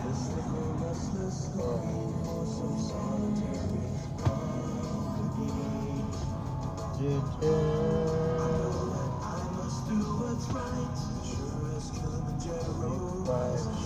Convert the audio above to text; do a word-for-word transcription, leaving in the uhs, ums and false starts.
I must do what's right. Sure as Kilimanjaro.